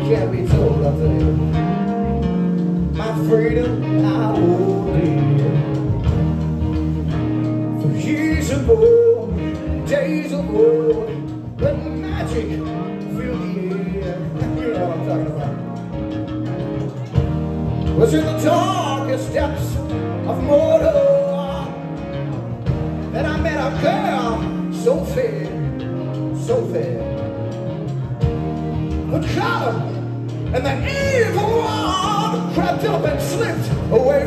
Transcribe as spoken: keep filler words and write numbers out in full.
can't be told, I'll tell you. My freedom I will live. For years ago, days ago, when magic filled the air. You know what I'm talking about. Was in the darkest depths of Mordor that I met a girl so fair, so fair. But color and the evil one crept up and slipped away